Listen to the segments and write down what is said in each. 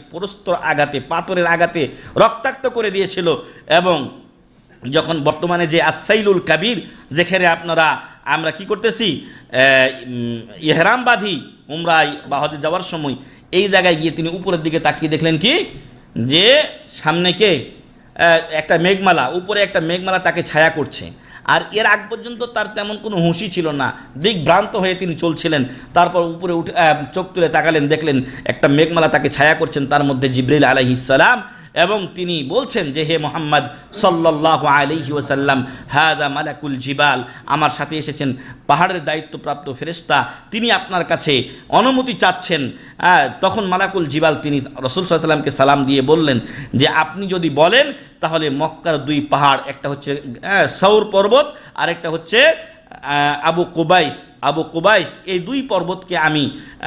প্রস্তর আঘাতে, পাথরের আঘাতে রক্তাক্ত করে দিয়েছিল। এবং যখন বর্তমানে যে আসসাইলুল কাবির, যেখানে আমরা কি করতেছি, ইহরাম বাঁধি উমরায় বা হজে যাওয়ার সময়, এই জায়গায় গিয়ে তিনি উপরের দিকে তাকিয়ে দেখলেন কি, যে সামনে কে একটা মেঘমালা, উপরে একটা মেঘমালা তাকে ছায়া করছে। আর এর আগ পর্যন্ত তার তেমন কোনো হুঁশি ছিল না, দিকভ্রান্ত হয়ে তিনি চলছিলেন। তারপর উপরে উঠে চোখ তুলে তাকালেন, দেখলেন একটা মেঘমালা তাকে ছায়া করছেন, তার মধ্যে জিবরিল আলাইহিস সালাম। এবং তিনি বলছেন যে, হে মুহাম্মদ সাল্লাল্লাহু আলাইহি ওয়াসাল্লাম, হাযা মালাকুল জিবাল, আমার সাথে এসেছেন পাহাড়ের দায়িত্বপ্রাপ্ত ফেরেশতা, তিনি আপনার কাছে অনুমতি চাচ্ছেন। তখন মালাকুল জিবাল তিনি রাসূল সাল্লাল্লাহু আলাইহি ওয়াসাল্লামকে সালাম দিয়ে বললেন যে, আপনি যদি বলেন তাহলে মক্কার দুই পাহাড়, একটা হচ্ছে সৌর পর্বত, আর একটা হচ্ছে আবু কুবাইস, এই দুই পর্বতকে আমি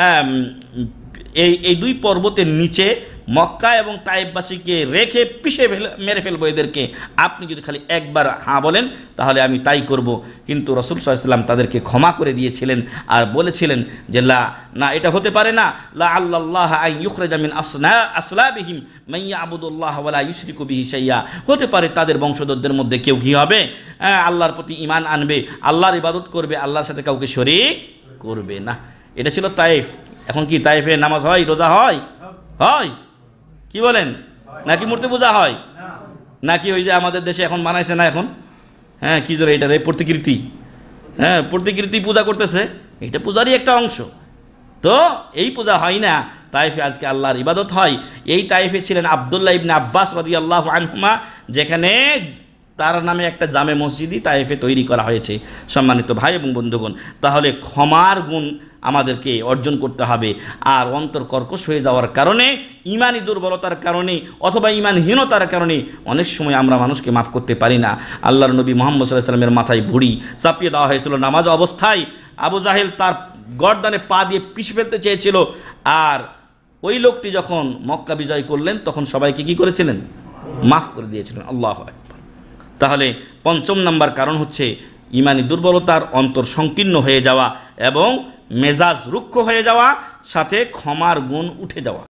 এই দুই পর্বতের নিচে মক্কা এবং তায়েফবাসীকে রেখে মেরে ফেলবো এদেরকে। আপনি যদি খালি একবার হ্যাঁ বলেন তাহলে আমি তাই করব। কিন্তু রাসূল সাল্লাল্লাহু আলাইহি ওয়াসাল্লাম তাদেরকে ক্ষমা করে দিয়েছিলেন আর বলেছিলেন যে, না, এটা হতে পারে না। লা আল্লাহ আন ইউখরিজা মিন আসলাবিহিম মান ইয়াবুদুল্লাহ ওয়া লা ইউশরিকু বিহি শাইয়্যা, হতে পারে তাদের বংশধরদের মধ্যে কেউ কি হবে, আল্লাহর প্রতি ঈমান আনবে, আল্লাহর ইবাদত করবে, আল্লাহর সাথে কাউকে শরীক করবে না। এটা ছিল তায়েফ। এখন কি তায়েফে নামাজ হয়, রোজা হয়? কি বলেন? নাকি মূর্তি পূজা হয়? নাকি ওই যে আমাদের দেশে এখন বানাইছে না এখন, কি জোরে এটা প্রতিকৃতি, প্রতিকৃতি পূজা করতেছে, এটা পূজারই একটা অংশ। তো এই পূজা হয় না, তায়েফে আজকে আল্লাহর ইবাদত হয়। এই তায়েফে ছিলেন আব্দুল্লাহ ইবনে আব্বাস রাদিয়াল্লাহু আনহুমা, যেখানে তার নামে একটা জামে মসজিদই তায়েফে তৈরি করা হয়েছে। সম্মানিত ভাই এবং বন্ধুগণ, তাহলে ক্ষমার গুণ আমাদেরকে অর্জন করতে হবে। আর অন্তর কর্কশ হয়ে যাওয়ার কারণে, ইমানি দুর্বলতার কারণে অথবা ইমানহীনতার কারণে অনেক সময় আমরা মানুষকে মাফ করতে পারি না। আল্লাহর নবী মুহাম্মদ সাল্লাল্লাহু আলাইহি ওয়াসাল্লামের মাথায় ভুঁড়ি চাপিয়ে দেওয়া হয়েছিল নামাজ অবস্থায়। আবু জাহেল তার গর্দানে পা দিয়ে পিষে ফেলতে চেয়েছিল। আর ওই লোকটি যখন মক্কা বিজয় করলেন তখন সবাইকে কি করেছিলেন? মাফ করে দিয়েছিলেন। আল্লাহু আকবার। তাহলে পঞ্চম নাম্বার কারণ হচ্ছে ইমানি দুর্বলতার, অন্তর সংকীর্ণ হয়ে যাওয়া এবং মেজাজ রুক্ষ হয়ে যাওয়া, সাথে ক্ষমার গুণ উঠে যাওয়া।